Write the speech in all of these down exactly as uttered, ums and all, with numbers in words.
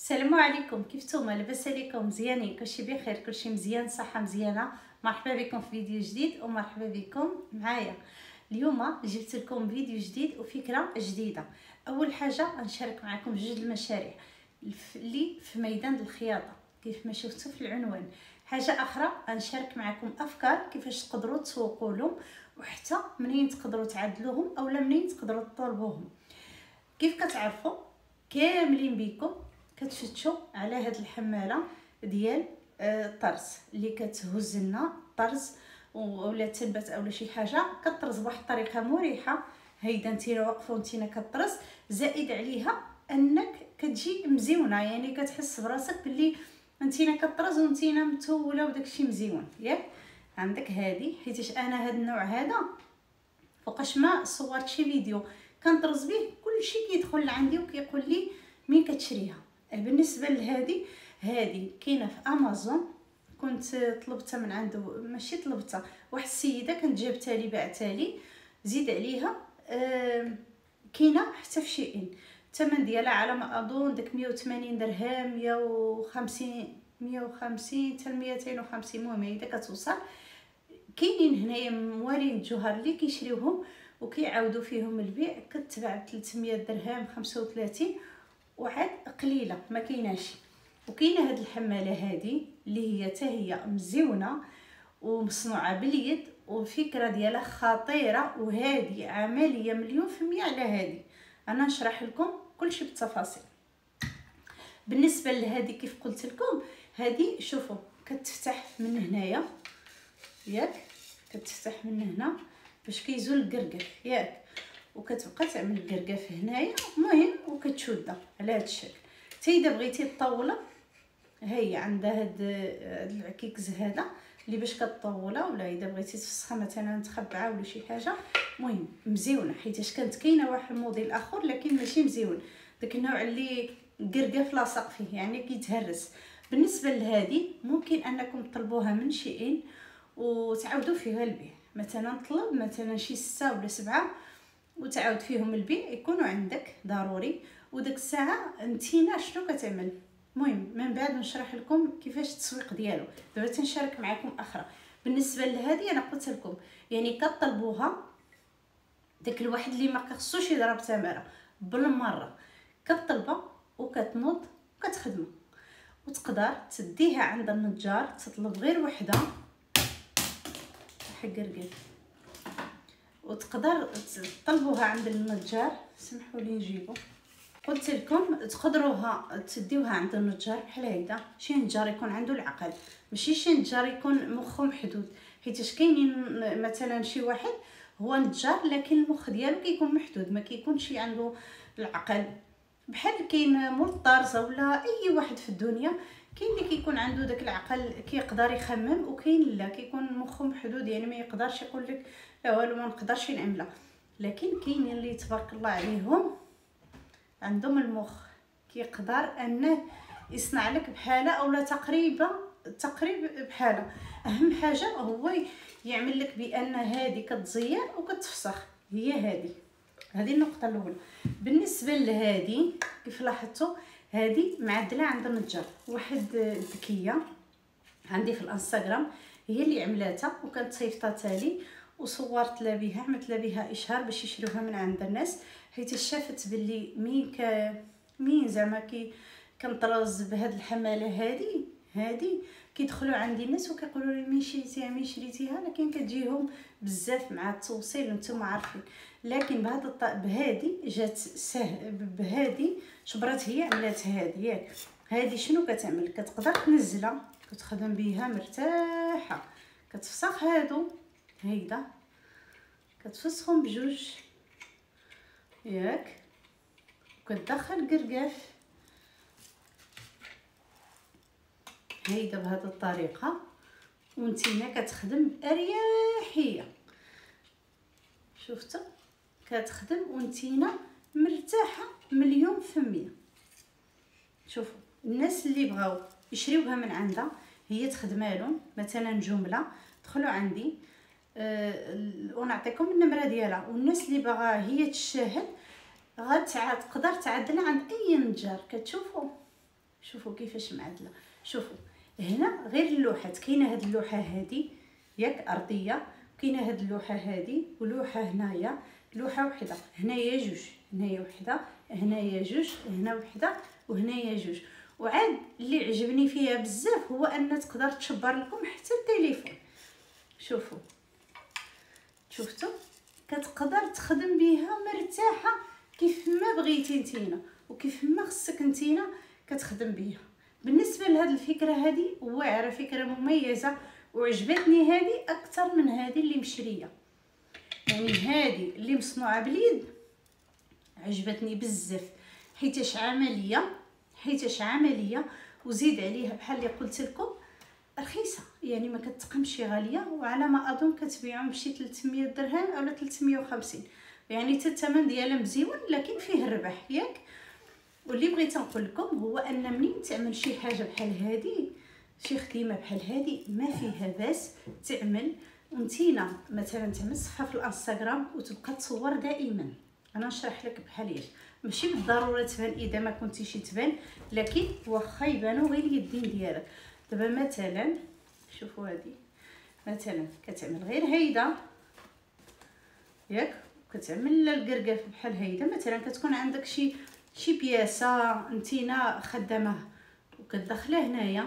السلام عليكم، كيف نتوما؟ لاباس عليكم؟ مزيانين؟ كلشي بخير؟ كلشي مزيان؟ صحه مزيانه؟ مرحبا بكم في فيديو جديد ومرحبا بكم معايا. اليوم جبت لكم فيديو جديد وفكره جديده. اول حاجه غنشارك معكم جوج المشاريع اللي في ميدان الخياطه كيف ما شفتوا في العنوان. حاجه اخرى غنشارك معكم افكار كيفاش تقدروا تسوقوا لهم، وحتى منين تقدروا تعدلوهم اولا منين تقدروا تطلبوهم. كيف كتعرفوا كاملين بكم كتفتشوا على هاد الحماله ديال الطرز اللي كتهز لنا الطرز ولا تنبت اولا شي حاجه كطرز بواحد الطريقه مريحه. هيدا نتينا واقفه ونتينا كطرز، زائد عليها انك كتجي مزيونه، يعني كتحس براسك باللي نتينا كطرز ونتينا متوله وداكشي مزيون. ياك عندك هادي، حيتاش انا هاد النوع هذا فوقاش ما صورت شي فيديو كنطرز به كلشي كيدخل عندي وكيقول لي مين كتشريها. بالنسبه لهذه هذه كاينه في امازون، كنت طلبتها من عنده، ماشي طلبتها، واحد السيده كانت جابتها لي بعتها لي، زيد عليها آه كاينه حتى في شي ان. الثمن ديالها على ما اظن داك مية وثمانين درهم، مية وخمسين مية وخمسين حتى ميتين وخمسين، المهم هيدا كتوصل. كاينين هنايا موالين الجوهر اللي كيشريوهم وكيعاودوا فيهم البيع، كتباع ب ثلاثمية درهم خمسة وثلاثين وعاد قليله ما كايناش. وكاينه هاد الحماله هادي اللي هي حتى هي مزيونه ومصنوعه باليد والفكره ديالها خطيره، وهذه عمليه مليون في المية. على هذه انا نشرح لكم كلشي بالتفاصيل. بالنسبه لهذه كيف قلت لكم، هذه شوفوا كتفتح من هنايا، ياك كتفتح من هنا باش كيزول الكركف، ياك وكتبقى تعمل الكركف هنايا، المهم وكتشدها على هذا الشكل. حتى اذا بغيتي تطوله هي عندها هاد العكيكز هذا اللي باش كطولها، ولا اذا بغيتي تفسخها مثلا تخبعها ولا شي حاجه، المهم مزيونه. حيتاش كانت كاينه واحد الموديل اخر لكن ماشي مزيون، داك النوع اللي الكركف لاصق فيه يعني كيتهرس. بالنسبه لهذه ممكن انكم تطلبوها من شي ان وتعاودوا فيها البيع، مثلا طلب مثلا شي ستة ولا سبعة وتعاود فيهم البيع يكونوا عندك ضروري. وديك الساعه نتينا شنو كتعمل. المهم من بعد نشرح لكم كيفاش التسويق ديالو. دابا تنشارك معكم اخرى. بالنسبه لهذه انا قلت لكم يعني كطلبوها داك الواحد اللي ما خصوش يضرب تماره بالمره، كطلبها وكتنوض وكتخدمها، وتقدر تديها عند النجار، تطلب غير وحده حق رقيق، وتقدر تطلبوها عند النجار. سمحوا لي نجيبو، قلت لكم تقدروها تديوها عند النجار بحال هيدا، شي نجار يكون عنده العقل، ماشي شي نجار يكون مخه محدود. حيتاش كاينين مثلا شي واحد هو نجار لكن المخ ديالو كيكون محدود، ما كيكونش عنده العقل. بحال كاين مول الطارزه ولا اي واحد في الدنيا، كاين اللي كيكون عنده داك العقل كيقدر يخمم، وكاين لا كيكون مخه محدود يعني ما يقدرش يقول لك لا والو ما نقدرش نعملها. لكن كاينين اللي تبارك الله عليهم عندهم المخ كيقدر انه يصنع لك بحاله اولا تقريبا تقريب بحاله. اهم حاجه هو يعمل لك بان هذه كتزير وكتفسخ. هي هذه هذه النقطه الاولى. بالنسبه لهذه كيف لاحظتوا هذه معدله عند النجار، واحد ذكيه عندي في الانستغرام هي اللي عملاتها وكانت صيفطاتها لي وصورت لها بها، عملت لها بها اشهار باش يشروها من عند الناس، حيت شافت باللي مين ك مين زعما كي كنطرز بهاد الحماله هذه هذه كيدخلوا عندي الناس وكيقولوا لي مين شريتيها مين شريتيها، لكن كتجيهم بزاف مع التوصيل وانتم عارفين. لكن بهذا الط... بهذه جات سهل، بهذه شبرات هي عملات هذه. ياك هذه شنو كتعمل؟ كتقدر تنزلها كتخدم بها مرتاحه، كتفسخ هادو هيدا كتفسخهم بجوج، ياك وكتدخل كركاف هيدا بهذه الطريقه، وانتينا كتخدم باريحيه. شفتوا كتخدم وانتينا مرتاحه مليون في المية. شوفوا الناس اللي بغاو يشريوها من عندها هي تخدمها لهم مثلا جمله، دخلوا عندي أه ونعطيكم النمره ديالها، والناس اللي باغا هي تشاهد غتقدر تعدل عند اي نجار. كتشوفوا شوفوا كيفاش معدله. شوفوا هنا غير اللوحات، كاينه هاد اللوحه هادي ياك ارضيه، كاينه هاد اللوحه هادي ولوحه هنايا، لوحه وحده، هنايا جوج، هنايا وحده، هنايا جوج، هنا وحده وهنايا جوج. وعاد اللي عجبني فيها بزاف هو ان تقدر تشبر لكم حتى التليفون. شوفوا شفتوا كتقدر تخدم بها مرتاحه كيف ما بغيتي نتينا وكيف ما خصك نتينا كتخدم بها. بالنسبه لهاد الفكره هذه واعره، فكره مميزه وعجبتني هذه اكثر من هذه اللي مشريه. يعني هذه اللي مصنوعه باليد عجبتني بزاف حيتاش عمليه، حيتاش عمليه وزيد عليها بحال اللي قلت لكم رخيصه، يعني ما كتقمش غاليه، وعلى ما اظن كتبيعهم بشي ثلاثمية درهم اولا ثلاثمية وخمسين، يعني حتى الثمن ديالها مزيون لكن فيه الربح ياك. واللي بغيت نقول لكم هو ان منين تعمل شي حاجه بحال هذه، شي خدمه بحال هذه ما فيها باس تعمل. وانتينا مثلا تعمل صفحه في الانستغرام وتبقى تصور دائما. انا نشرح لك بحال ايش، ماشي بالضروره تبان اذا ما كنتيش تبان، لكن واخا يبانوا غير اليدين ديالك. دابا مثلا شوفوا هذه مثلا كتعمل غير هيدا ياك، كتعمل القرقاف بحال هيدا. مثلا كتكون عندك شي شي بياسه نتينا خدامه وكتدخلها هنايا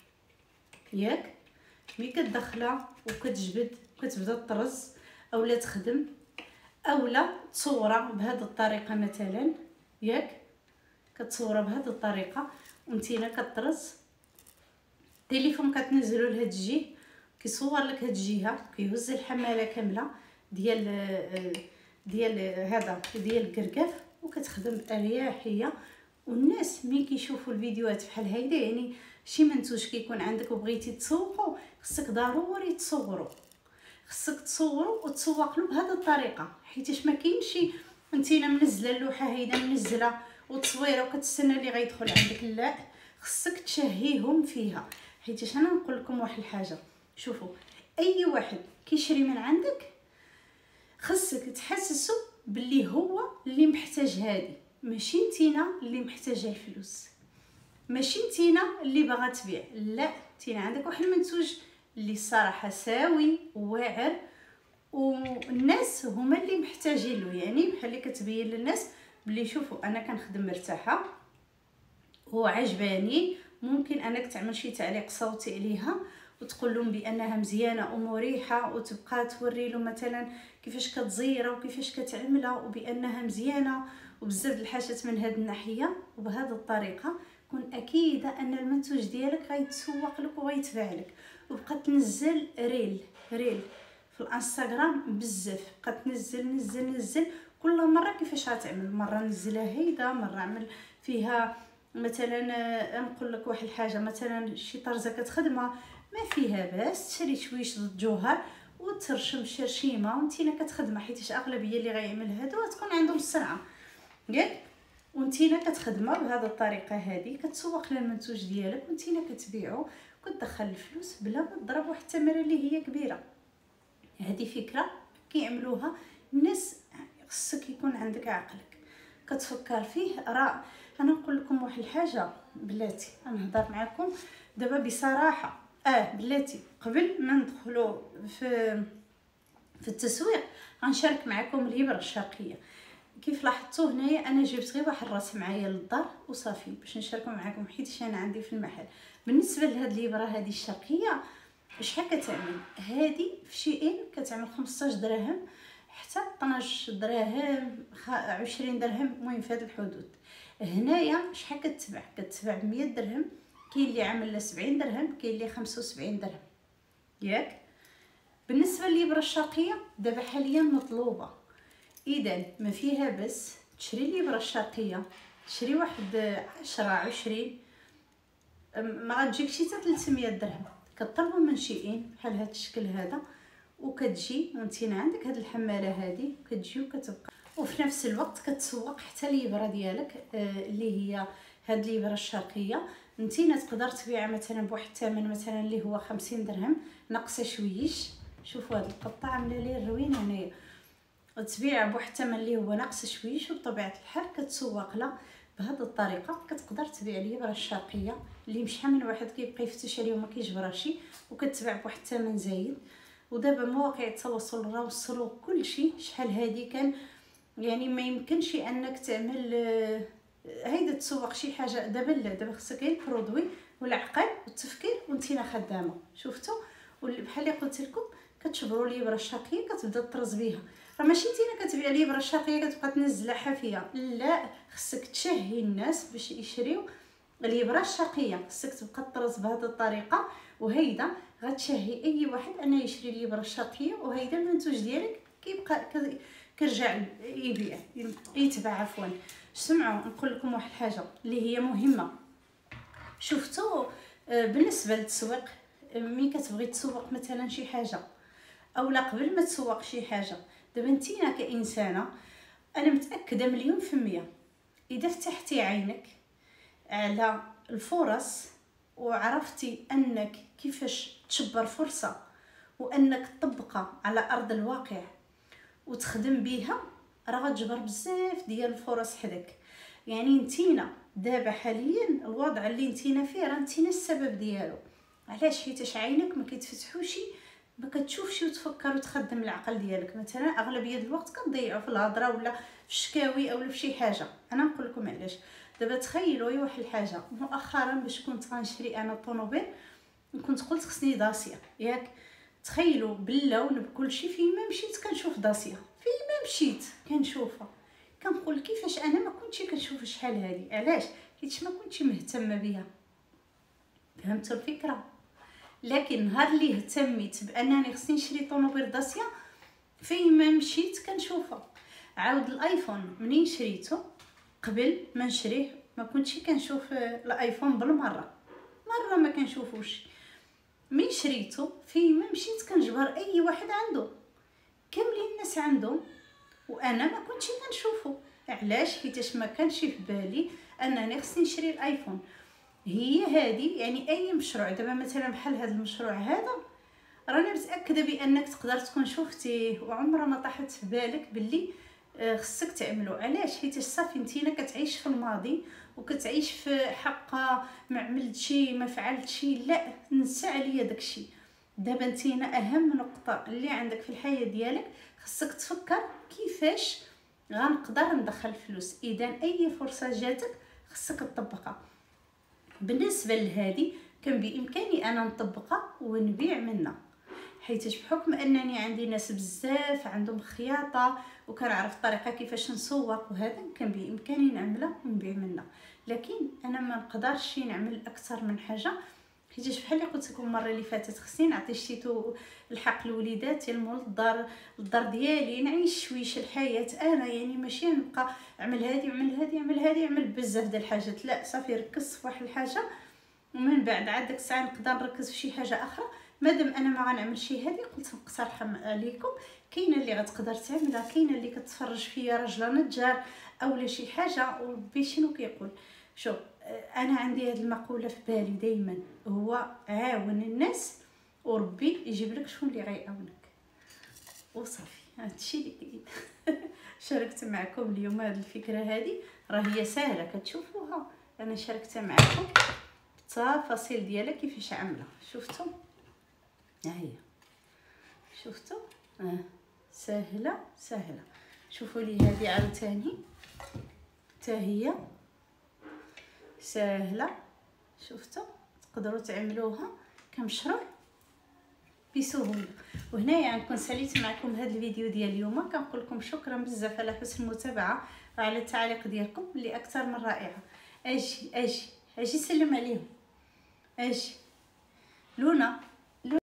ياك، ملي كتدخلها وكتجبد وكتبدا تطرز اولا تخدم اولا تصورها بهذه الطريقه مثلا ياك، كتصورها بهذه الطريقه ونتينا كطرز التليفون كتنزلو لهاد الجهه كيصور لك هاد الجهه، كيهز الحماله كامله ديال ديال هذا ديال الكركاف وكتخدم باريحيه. والناس ملي كيشوفوا الفيديوهات بحال هيدا يعني شي منتوج كيكون عندك وبغيتي تسوقو خصك ضروري تصورو، خصك تصورو وتسوق له بهذه الطريقه، حيتاش ما كاينش انتينا منزله اللوحه هيدا منزله وتصويره وكتستنى اللي غيدخل عندك. لا، خصك تشهيهم فيها. حيتاش انا نقول لكم واحد الحاجه، شوفوا اي واحد كيشري من عندك خصك تحسسو باللي هو اللي محتاج هادي، ماشي نتينا اللي محتاجه الفلوس، ماشي نتينا اللي باغا تبيع. لا، نتينا عندك واحد المنتوج اللي الصراحه ساوي وواعر والناس هما اللي محتاجين له. يعني بحال اللي كتبين للناس بلي شوفوا انا كنخدم مرتاحه وعجباني، ممكن انك تعمل شي تعليق صوتي عليها وتقول لهم بانها مزيانه ومريحه، وتبقى توري له مثلا كيفاش كتزيرها وكيفاش كتعملها وبانها مزيانه وبزاف د الحاجات من هذه الناحيه. وبهذه الطريقه كون اكيده ان المنتوج ديالك غيتسوق لك وغيتباع لك. وبقى تنزل ريل ريل في الانستغرام بزاف، بقى تنزل نزل نزل كل مره كيفاش غتعمل، مره نزلها هيدا، مره نعمل فيها مثلا نقول لك واحد الحاجه مثلا شي طرزه كتخدمها ما فيها باس تشري شويش د الجوهر وترشم شرشيمه وانتينا كتخدمها، حيت اغلبيه اللي غيعمل هادو تكون عندهم الصنعه ياك، وانتينا كتخدمها بهذه الطريقه هذه، كتسوق للمنتوج ديالك وانتينا كتبيعو وكتدخل الفلوس بلا ما تضرب واحد الثمره اللي هي كبيره. هذه فكره كيعملوها الناس، خصك يكون عندك عقلك كتفكر فيه. راه انا نقول لكم واحد الحاجه بلاتي، انا نهضر معكم دابا بصراحه اه بلاتي قبل ما ندخلوا في في التسويق غنشارك معكم الابره الشرقيه. كيف لاحظتوا هنايا انا جبت غير واحد الراس معايا للدار وصافي باش نشاركو معكم حيت انا عندي في المحل. بالنسبه لهاد الابره هذه الشرقيه شحال كتعمل؟ هذه في شيئين كتعمل خمسطاش درهم حتى اثناش دراهم عشرين درهم، المهم في هذه الحدود. هنايا شحال كتباع؟ كتباع ب مية درهم، كاين اللي عامل سبعين درهم، كاين اللي خمسة وسبعين درهم ياك. بالنسبه للابره الشرقيه دابا حاليا مطلوبه، اذا ما فيها بس تشري الابره الشرقيه، تشري واحد عشرة عشرين ما غتجيكش حتى ثلاثمية درهم، كطلبوا من شيئين بحال هذا الشكل هذا وكتجي وانتينا عندك هاد الحماله هذه كتجي وكتبقى، وفي نفس الوقت كتسوق حتى الابره ديالك آه اللي هي هاد الابره الشرقيه. نتينا تقدر تبيعها مثلا بواحد الثمن مثلا اللي هو خمسين درهم ناقصه شويش. شوفوا هاد القطعه عامله ليه الروينه هنايا، وتبيع بواحد الثمن اللي هو ناقص شويش، وبطبيعه الحال كتسوق لها بهذه الطريقه كتقدر تبيع الابره الشرقيه اللي شحال من واحد كيبقى يفتش عليها وما كيجبرهاش وكتباع بواحد الثمن زايد. ودابا مواقع التواصل راه وصلوا كلشي شحال هادي كان يعني ما يمكنش انك تعمل هيدا تسوق شي حاجه. دابا لا، دابا خصك غير البرودوي والعقل والتفكير وانتينا خدامه. شفتوا بحال اللي قلت لكم كتشبروا الابره الشرقيه كتبدا تطرز بها. راه ماشي نتينا كتبيع الابره الشرقيه كتبقى تنزل حافيه، لا، خصك تشهي الناس باش يشريو الابره الشرقيه. خصك تبقى تطرز بهذه الطريقه، وهيدا غتشهي اي واحد انه يشري الابره الشرقيه، وهيدا المنتوج ديالك كيبقى كيرجع يبيع يتباع. عفوا سمعوا نقول لكم واحد الحاجه اللي هي مهمه. شفتوا بالنسبه للتسويق، ملي كتبغي تسوق مثلا شي حاجه اولا قبل ما تسوق شي حاجه، دابا نتينا كانسانه انا متاكده مليون في المية اذا فتحتي عينك على الفرص وعرفتي انك كيفاش تشبر فرصه وانك تطبقها على ارض الواقع وتخدم بها، راه غتجبر بزاف ديال الفرص حداك. يعني نتينا دابا حاليا الوضع اللي نتينا فيه راه نتينا السبب ديالو. علاش؟ حيتاش عينك ما كيتفتحوش، ما كتشوفش وتفكر وتخدم العقل ديالك. مثلا اغلبيه الوقت كنضيعوا في الهضره ولا في الشكاوي اولا في شي حاجه. انا نقول لكم علاش. دابا تخيلوا اي واحد الحاجه، مؤخرا باش كنت غنشري انا طونوبيل كنت قلت خصني داسيه، ياك؟ تخيلوا باللون بكل شيء، فين ما مشيت كنشوف داسيه، فين ما مشيت كنشوفها. كنقول كيفاش انا ما كنتش كنشوف شحال هذه. علاش؟ حيت ما كنتش مهتمه بها. فهمتوا الفكره؟ لكن نهار اللي اهتميت بانني خصني نشري طونوبيل داسيه، فين ما مشيت كنشوفها. عاود الايفون منين شريته قبل ما نشريه ما كنتش كنشوف الايفون بالمره، مره ما كنشوفوش. من شريته فين ما مشيت كنجبر اي واحد عنده، كاملين الناس عندهم وانا ما كنتش كنشوفو. علاش؟ حيتاش ما كانش في بالي انني خصني نشري الايفون. هي هذه يعني اي مشروع. دابا مثلا بحال هذا المشروع هذا راني متاكده بانك تقدر تكون شفتيه وعمره ما طاحت في بالك باللي خصك تعملو. علاش؟ حيت صافي نتينا كتعيش في الماضي وكتعيش في حقا ما عملت شي ما فعلت شي، لا، نسى عليا داكشي. دابا نتينا اهم نقطه اللي عندك في الحياه ديالك خصك تفكر كيفاش غنقدر ندخل فلوس. اذا اي فرصه جاتك خصك تطبقها. بالنسبه لهذه كان بامكاني انا نطبقها ونبيع منها، حيت بحكم انني عندي ناس بزاف عندهم خياطه وكنعرف الطريقه كيفاش نسوق، وهذا كان بامكاني نعملها ونبيع منها. لكن انا ما نقدرش نعمل اكثر من حاجه، حيت بحال اللي قلت لكم المره اللي فاتت خصني نعطي شتيتو الحق لوليداتي المول الدار الدار ديالي، نعيش شويش الحياه انا. يعني ماشي نبقى عمل هذه عمل هذه عمل هذه عمل بزاف ديال الحاجات، لا، صافي ركز في واحد الحاجه ومن بعد عاد ديك الساعه نقدر نركز في شي حاجه اخرى. مادام انا ما غنعمل شي هذه قلت نقترح عليكم كاينه اللي غتقدر تعملها. كاينه اللي كتفرج فيا راجله نجار اولا شي حاجه وربي شنو كيقول. شوف انا عندي هذه المقوله في بالي دائما، هو عاون الناس وربي يجيب لك شكون اللي غيعاونك، وصافي هادشي اللي كاين. شاركت معكم اليوم هذه الفكره هذه، راه هي سهله كتشوفوها، انا شاركتها معكم التفاصيل ديالها كيفاش عامله. شفتوا ها هي، شفتوا اه سهله سهله. شوفوا لي هذه عاوتاني حتى هي سهله. شفتوا تقدروا تعملوها كمشروع بسهوله. وهنايا غنكون ساليت معكم هذا الفيديو ديال اليوم. كنقول لكم شكرا بزاف على حسن المتابعه وعلى التعليق ديالكم اللي اكثر من رائعه. اجي اجي اجي سلم عليهم. اجي لونا.